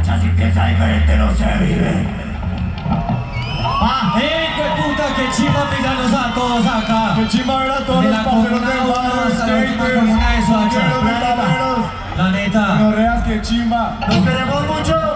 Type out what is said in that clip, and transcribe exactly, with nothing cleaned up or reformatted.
Si piensa diferente no se vive. Ah, ¡eh, qué puta! ¡Qué chimba pisarnos a todos acá! ¡Qué chimba ver a todos los parceros del barrio, skaters, una de los metaleros! La neta. Bueno, reas, qué chimba. Nos queremos mucho.